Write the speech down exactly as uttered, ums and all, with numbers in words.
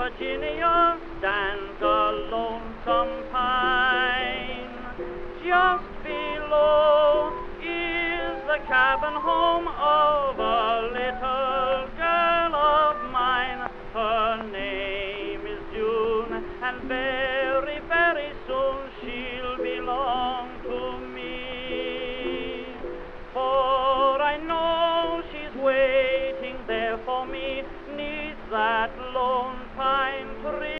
Virginia stands a lonesome pine. Just below is the cabin home of a